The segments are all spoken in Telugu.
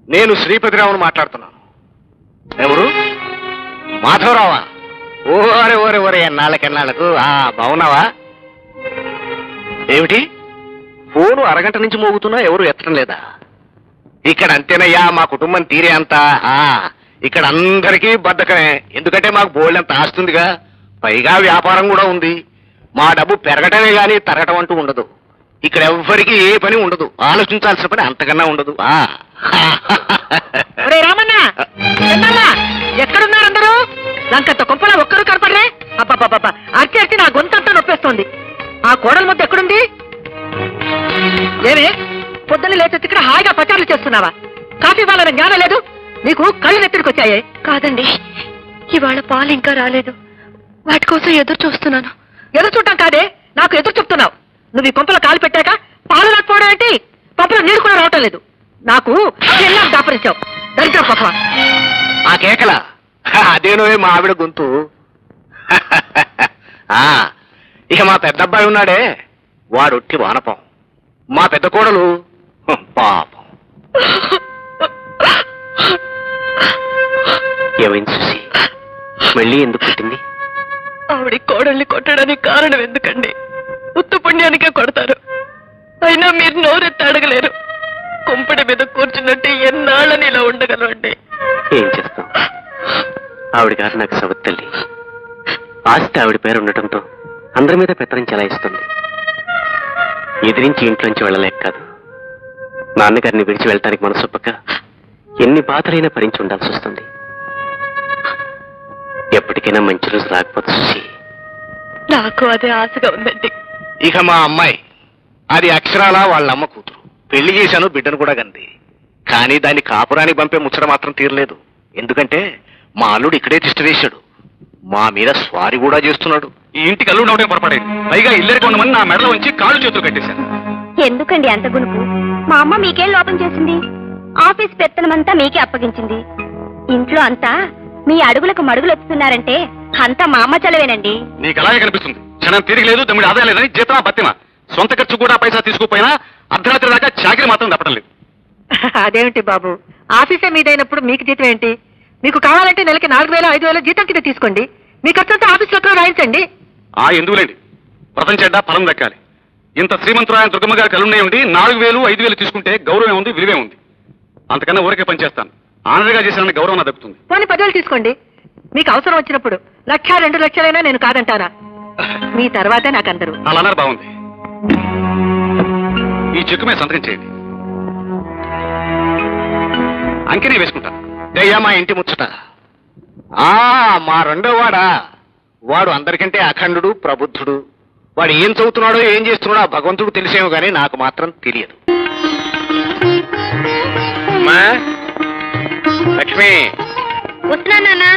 నేను శ్రీపతిరావును మాట్లాడుతున్నాను. ఎవరు? మాధవరావా? ఓరే ఓరే ఓరే, ఎన్నాళ్ళకెన్నాళ్ళకు. బాగున్నావా? ఏమిటి ఫోను అరగంట నుంచి మోగుతున్నా ఎవరు ఎత్తడం లేదా? ఇక్కడ అంతేనయ్యా, మా కుటుంబం తీరే అంతా. ఇక్కడ అందరికీ బద్ధకమే. ఎందుకంటే మాకు బోళ్ళంత ఆస్తుందిగా, పైగా వ్యాపారం కూడా ఉంది. మా డబ్బు పెరగటమే గాని తరగటం అంటూ ఉండదు. ఇక్కడ ఎవ్వరికి ఏ పని ఉండదు, ఆలోచించాల్సిన పని అంతకన్నా ఉండదు. ఎక్కడున్నారు అందరూ? లంకంత కొంపలా ఒక్కరు కనపడలే. అబ్బాబ్బాబ్బా, అర్చి అర్చి నా గొంతంతా నొప్పేస్తోంది. ఆ కోడల ముద్ద ఎక్కడుంది? ఏమే పొద్దున్న లేచి ఇక్కడ హాయిగా పచారులు చేస్తున్నావా? కాఫీ వాళ్ళని జ్ఞానం లేదు నీకు? కళ్ళు నెత్తికి వచ్చాయే? కాదండి, ఇవాళ పాలు ఇంకా రాలేదు, వాటి కోసం ఎదురు చూస్తున్నాను. ఎదురు చూడటం కాదే, నాకు ఎదురు చెప్తున్నావు. నువ్వు ఈ కొంపలో కాలు పెట్టాక పాలు రాకపోవడం ఏంటి? పంపలో నీరు కూడా రావటం లేదు. నాకు ఎలా దాపరించావు దరిద్ర పప్ప. ఆ కేకల అదేనో మా ఆవిడ గొంతు. ఇక మా పెద్దబ్బాయి ఉన్నాడే, వాడొట్టి వానపం. మా పెద్ద కోడలు పాపం. ఏమైంది చూసి మళ్ళీ ఎందుకు పుట్టింది? ఆవిడ కోడల్ని కొట్టడానికి కారణం ఎందుకండి? ఉత్తు పుణ్యానికే కొడతారు, అయినా మీరు నోరెత్తి అడగలేరు. కుంపడి మీద కూర్చున్నట్టు ఎన్నాళ్ళని ఇలా ఉండగలండి? ఏం చేస్తాం, ఆవిడ గారు నాకు సవత్తల్లి. ఆస్తి ఆవిడ పేరు ఉండటంతో అందరి మీద పెత్తనం చెలాయిస్తుంది. ఎదిరించి ఇంట్లోంచి వెళ్ళలేక కాదు, నాన్నగారిని విడిచి వెళ్ళటానికి మనసొప్పక ఎన్ని బాధలైనా భరించి ఉండాల్సి వస్తుంది. ఎప్పటికైనా మంచి రోజు రాకపోతే చూసి నాకు అదే ఆశగా ఉందండి. ఇక మా అమ్మాయి అది అక్షరాల వాళ్ళమ్మ కూతురు. పెళ్లి చేశాను, బిడ్డను కూడా కంది. కానీ దాన్ని కాపురానికి పంపే ముచ్చట మాత్రం తీరలేదు. ఎందుకంటే మా అల్లుడు ఇక్కడే తిష్ట వేశాడు. మా మీద స్వారీ కూడా చేస్తున్నాడు. ఈ ఇంటికి అల్లుడు అవడం పొరపడేది, పైగా ఇల్లరికి కొంతమంది నా మెడలో ఉంచి కాళ్ళు చేతులు కట్టేశారు. ఎందుకండి అంత గునుపు? మా అమ్మ మీకేం లోపం చేసింది? ఆఫీస్ పెత్తనమంతా మీకే అప్పగించింది. ఇంట్లో అంతా మీ అడుగులకు మడుగులు వస్తున్నారంటే అంతా మా అమ్మ చలవేనండి. నీకు అలాగే కనిపిస్తుంది. క్షణం తిరిగిలేదు, తమ్ముడు ఆదాయం లేదని జీతమా బతిమా, సొంత ఖర్చు కూడా పైసా తీసుకుపోయినా అర్ధరాత్రి దాకా చాకరీ మాత్రం తప్పడం లేదు. అదేమిటి బాబు, ఆఫీసే మీదైనప్పుడు మీకు జీతం ఏంటి? మీకు కావాలంటే నెలకి 4000 5000 జీతం కింద తీసుకోండి. మీ ఖర్చంతా ఆఫీస్ లో రాయించండి. ఎందుకులేండి, వ్రతం చెడ్డా ఫలం దక్కాలి. ఇంత శ్రీమంతురాయన దుర్గమ్మ గారి కలునే ఉండి 4000 5000 తీసుకుంటే గౌరవం ఉంది, విలువే ఉంది. అంతకన్నా ఊరికే పనిచేస్తాను. ఆనరుగా చేసిన గౌరవం దక్కుతుంది. పోనీ 10,000 తీసుకోండి. మీకు అవసరం వచ్చినప్పుడు 1,00,000 2 లక్షలైనా నేను కాదంటానా? మీ తర్వాతే నాకందరూ. అలా అన్నారు, బాగుంది. ఈ చెక్కు మీద సంతకం చేయండి. అంకెనే వేసుకుంటాను. దయ్యా మా ఇంటి ముచ్చట. మా రెండో వాడు అందరికంటే అఖండుడు, ప్రబుద్ధుడు. వాడు ఏం చదువుతున్నాడో ఏం చేస్తున్నాడో ఆ భగవంతుడు తెలిసేమో కానీ నాకు మాత్రం తెలియదు. లక్ష్మి, వస్తున్నా.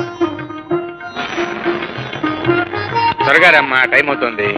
త్వరగా రమ్మా, టైం అవుతుంది.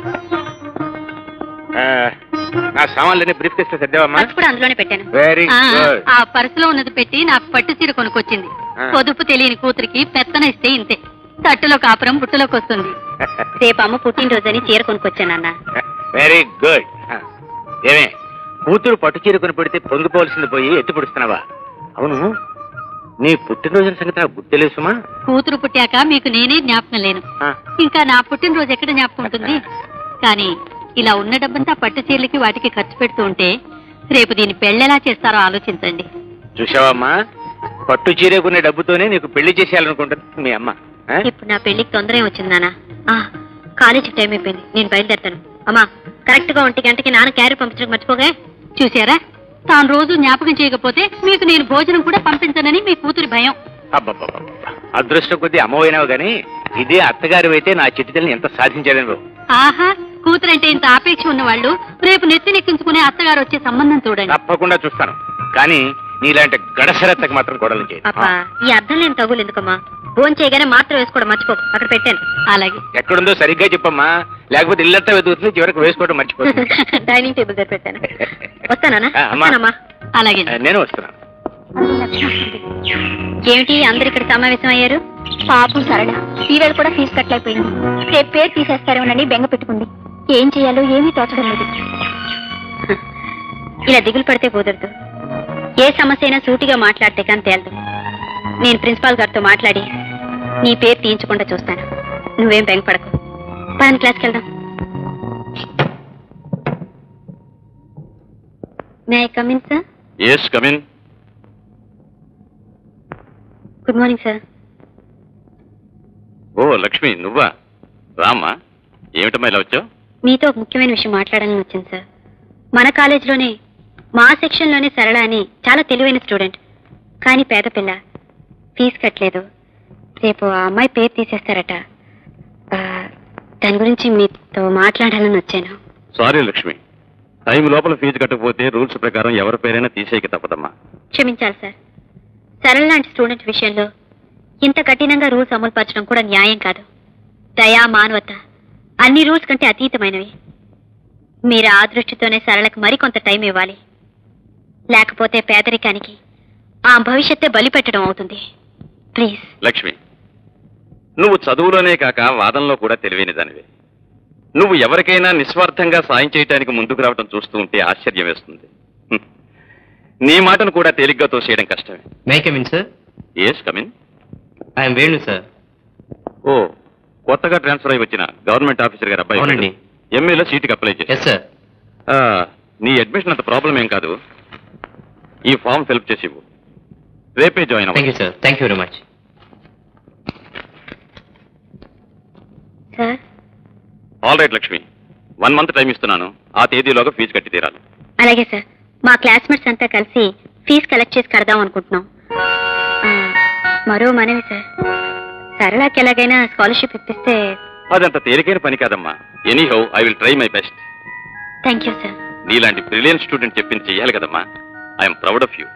నా సామాన్లన్నీ బ్రీఫ్ కేసులో సర్దావమ్మా? కూడా అందులోనే పెట్టాను. Very good. ఆ పర్సులో ఉన్నది పెట్టి నాకు పట్టు చీర కొనుక్కొచ్చింది. పొదుపు తెలియని కూతురికి పెత్తన ఇస్తే ఇంతే, తట్టులో కాపురం బుట్టలోకి వస్తుంది. రేపు అమ్మ పుట్టినరోజని చీర కొనుక్కొచ్చానన్న. Very good. ఏమే కూతురు పట్టు చీర కొని పెడితే పొంగిపోవలసింది పోయి ఎత్తి పుడుస్తున్నావా? అవును, నీ పుట్టినరోజున సంగతి నాకు గుర్తులేసుమా? కూతురు పుట్టాక మీకు నేనే జ్ఞాపకం లేను, ఇంకా నా పుట్టినరోజు ఎక్కడ జ్ఞాపకం ఉంటుంది? కానీ ఇలా ఉన్న డబ్బంతా పట్టు చీరలకి వాటికి ఖర్చు పెడుతూ ఉంటే రేపు దీన్ని పెళ్ళెలా చేస్తారో ఆలోచించండి. చూసావమ్మా, పట్టు చీర కొనే డబ్బుతోనే నీకు పెళ్లి చేసేయాలనుకుంటుంది మీ అమ్మ. ఇప్పుడు నా పెళ్లికి తొందర వచ్చింది నాన్న. కాలేజీ టైం అయిపోయింది, నేను బయలుదేరుతాను. అమ్మా, కరెక్ట్ గా 1 గంటకి నాన్న క్యారీ పంపించడం మర్చిపోగా. చూసారా, తాను రోజు జ్ఞాపకం చేయకపోతే మీకు నేను భోజనం కూడా పంపించనని మీ కూతురి భయం. అదృష్టం కొద్దీ అమ్మవైనావు గాని ఇదే అత్తగారు అయితే నా చిట్టితల్ని ఎంత సాధించాను. ఆహా, కూతురంటే ఇంత ఆపేక్ష ఉన్న వాళ్ళు రేపు నెత్తినెక్కించుకునే అత్తగారు వచ్చే సంబంధం చూడండి. తప్పకుండా చూస్తాను, కానీ నీలాంటి గడసరత్తకు మాత్రం గొడవలు చేయి. ఈ అర్థం లేని తగులు ఎందుకమ్మా? ఫోన్ చేయగానే మాత్రం వేసుకోవడం మర్చిపోకు, అక్కడ పెట్టాను. అలాగే. ఎక్కడుందో సరిగ్గా చెప్పమ్మా, లేకపోతే ఇల్లంతా వెతుకుతుంది, చివరికి వేసుకోవడం మర్చిపోతుంది. డైనింగ్ టేబుల్ దగ్గర పెట్టాను. వస్తానమ్మా. అలాగే, నేను వస్తున్నాను. ఏమిటి అందరు ఇక్కడ సమావేశం అయ్యారు? పాపం సరళ ఈవేళ కూడా ఫీజు కట్టలేకపోయింది. రేపు పేరు తీసేస్తారేమోనని బెంగ పెట్టుకుంది. ఏం చేయాలో ఏమీ తోచడం లేదు. ఇలా దిగులు పడితే కుదరదు. ఏ సమస్య అయినా సూటిగా మాట్లాడితే కానీ తేలదు. నేను ప్రిన్సిపాల్ గారితో మాట్లాడి నీ పేరు తీయించకుండా చూస్తాను. నువ్వేం బెంగపడకు. పదని క్లాస్కి వెళ్దాం. May I come in sir? yes come in. Good morning sir. ఓ లక్ష్మి, నువ్వా? రామ్మా. ఏమిటమ్మా ఇలా వచ్చావు? మీతో ఒక ముఖ్యమైన విషయం మాట్లాడాలని వచ్చాను సార్. మన కాలేజీలోనే మా సెక్షన్లోనే సరళ అని చాలా తెలివైన స్టూడెంట్, కానీ పేద పిల్ల, ఫీజు కట్టలేదు. రేపు ఆ అమ్మాయి పేరు తీసేస్తారట. దాని గురించి మీతో మాట్లాడాలని వచ్చాను. సారీ లక్ష్మి, టైం లోపల ఫీజు కట్టకపోతే రూల్స్ ప్రకారం ఎవరి పేరైనా తీసేయక తప్పదమ్మా. క్షమించాలి సార్. సరళ లాంటి స్టూడెంట్ విషయంలో ఇంత కఠినంగా రూల్స్ అమలు పరచడం కూడా న్యాయం కాదు. దయా, మానవత అన్ని రూల్స్ కంటే అతీతమైనవి. మీరు ఆ దృష్టితోనే సరళకు మరికొంత టైం ఇవ్వాలి. లేకపోతే పేదరికానికి ఆ భవిష్యత్తే బలి పెట్టడం అవుతుంది. ప్లీజ్. లక్ష్మి, నువ్వు చదువులోనే కాక వాదనలో కూడా తెలివైన దానివే. నువ్వు ఎవరికైనా నిస్వార్థంగా సాయం చేయడానికి ముందుకు రావడం చూస్తూ ఉంటే ఆశ్చర్యం వేస్తుంది. నీ మాటను కూడా తేలిగ్గా తోసేయడం కష్టమే. May come in sir? yes come in. I'm Venu sir. ఓ, కొత్తగా ట్రాన్స్ఫర్ అయి వచ్చిన గవర్నమెంట్ ఆఫీసర్ గారు అబ్బాయి. అవునండి. ఎంఏలో సీటుకి అప్లై చేసి. Yes sir. నీ అడ్మిషన్ అంత ప్రాబ్లం ఏం కాదు. ఈ ఫామ్ ఫిల్అప్ చేసి ఇవ్వు. రేపే join thank you sir. Thank you very much. Sir. All right Lakshmi, 1 month time ఇస్తున్నాను. ఆ తేదీలోగా ఫీజు కట్టి తీరాలి. అలాగే సార్. మా క్లాస్మేట్స్ అంతా కలిసి ఫీజు కలెక్ట్ చేసి కడదాం అనుకుంటున్నాం. మరో మనవి సార్, సరళకి ఎలాగైనా స్కాలర్షిప్ ఇప్పిస్తే. అదంత తేలికైన పని కాదమ్మా. Anyhow I will try my best. Thank you sir. నీలాంటి బ్రిలియన్ స్టూడెంట్ చెప్పింది చెయ్యాలి కదమ్మా. I'm proud of you.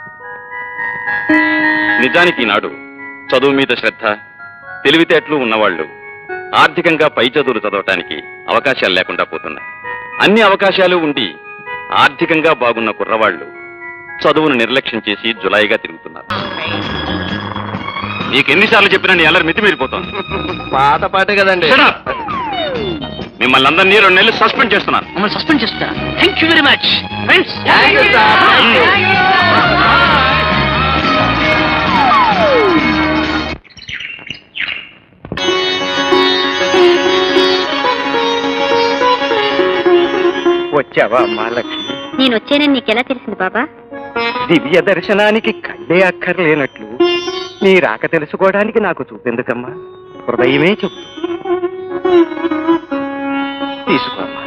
నిజానికి ఈనాడు చదువు మీద శ్రద్ధ, తెలివితేటలు ఉన్నవాళ్లు ఆర్థికంగా పై చదువులు చదవటానికి అవకాశాలు లేకుండా పోతున్నాయి. అన్ని అవకాశాలు ఉండి ఆర్థికంగా బాగున్న కుర్రవాళ్లు చదువును నిర్లక్ష్యం చేసి జులాయిగా తిరుగుతున్నారు. నీకెన్నిసార్లు చెప్పినా నీ అల్లరి మితిమీరిపోతుంది. పాత పాటే కదండి. మిమ్మల్ని అందరినీ 2 నెలలు సస్పెండ్ చేస్తున్నాను. మమ్మల్ని సస్పెండ్ చేస్తారా? Thank you very much friends. వచ్చావా అమ్మా లక్ష్మి? నేను వచ్చానని నీకెలా తెలిసింది బాబా? దివ్య దర్శనానికి కళ్ళే అక్కర్లేనట్లు నీ రాక తెలుసుకోవడానికి నాకు చూపెందుకమ్మా, హృదయమే చెప్తూ. తీసుకోమ్మా.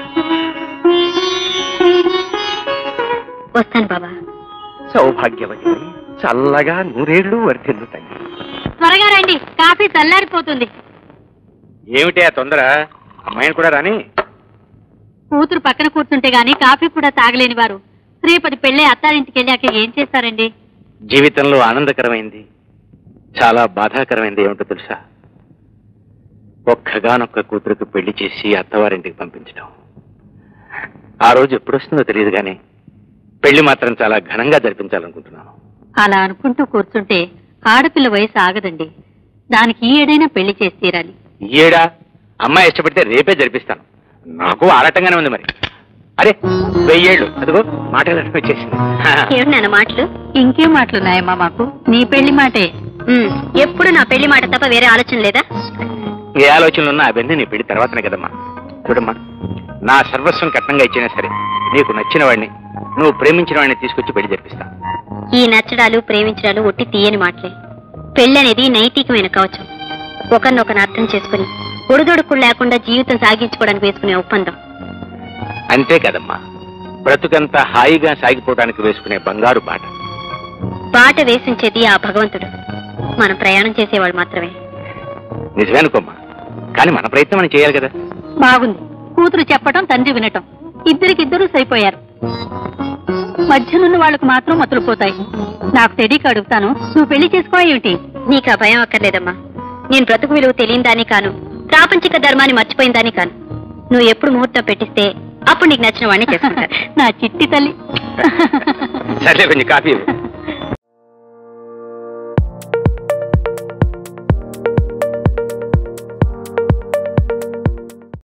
వస్తాను బాబా. సౌభాగ్యవతి, చల్లగా 100 ఏళ్ళు వర్ధిల్లుతాయి. త్వరగా రండి, కాఫీ చల్లారిపోతుంది. ఏమిటి ఆ తొందర? అమ్మాయిని కూడా రాని. కూతురు పక్కన కూర్చుంటే గాని కాఫీ కూడా తాగలేని వారు రేపటి పెళ్ళే అత్తారింటికి వెళ్ళాక ఏం చేస్తారండి? జీవితంలో ఆనందకరమైంది, చాలా బాధాకరమైంది ఏమిటో తెలుసా? ఒక్కగానొక్క కూతురుకు పెళ్లి చేసి అత్తవారింటికి పంపించడం. ఆ రోజు ఎప్పుడొస్తుందో తెలియదు కానీ పెళ్లి మాత్రం చాలా ఘనంగా జరిపించాలనుకుంటున్నాను. అలా అనుకుంటూ కూర్చుంటే ఆడపిల్ల వయసు ఆగదండి. దానికి ఈ ఏడైనా పెళ్లి చేసి తీరాలి. ఏడా? అమ్మాయి ఇష్టపడితే రేపే జరిపిస్తాను. నాకు ఆరాటంగానే ఉంది మరి. అరే 1000 ఏళ్ళు, అదిగో మాటలు వచ్చేసింది. ఏమిటి నాన్న మాటలు? ఇంకేం మాటలున్నాయమ్మా మాకు? నీ పెళ్లి మాటే. ఎప్పుడు నా పెళ్లి మాట తప్ప వేరే ఆలోచన లేదా? ఏ ఆలోచనలున్నా అవన్నీ నీ పెళ్లి తర్వాతనే కదమ్మా. చూడమ్మా, నా సర్వస్వం కట్నంగా ఇచ్చినా సరే నీకు నచ్చిన వాడిని, నువ్వు ప్రేమించిన వాడిని తీసుకొచ్చి పెళ్లి జరిపిస్తా. ఈ నచ్చడాలు ప్రేమించడాలు ఒట్టి తీయని మాటలే. పెళ్లి అనేది నైతికమైన కవచం. ఒకరినొకరు అర్థం చేసుకుని ఒడిదొడుకులు లేకుండా జీవితం సాగించుకోవడానికి వేసుకునే ఒప్పందం. అంతే కదమ్మా, బ్రతుకంతా హాయిగా సాగిపోవడానికి వేసుకునే బంగారు బాట. బాట వేసించేది ఆ భగవంతుడు, మనం ప్రయాణం చేసేవాళ్ళు మాత్రమే. నిజమే అనుకోమ్మా, కానీ మన ప్రయత్నం మనం చేయాలి కదా. బాగుంది. కూతురు చెప్పటం, తండ్రి వినటం, ఇద్దరికిద్దరూ సరిపోయారు. మధ్యనున్న వాళ్ళకు మాత్రం మతులు పోతాయి. నాకు తెలియక అడుగుతాను, నువ్వు పెళ్లి చేసుకోవా ఏమిటి? నీకు ఆ భయం అక్కర్లేదమ్మా. నేను బ్రతుకు విలువ తెలియని దాన్ని కాను, ప్రాపంచిక ధర్మాన్ని మర్చిపోయిన దాన్ని కాను. నువ్వు ఎప్పుడు ముహూర్తం పెట్టిస్తే అప్పుడు నీకు నచ్చిన వాడిని చేసుకుంటా. నా చిట్టి తల్లి. సరే కొంచెం కాఫీ.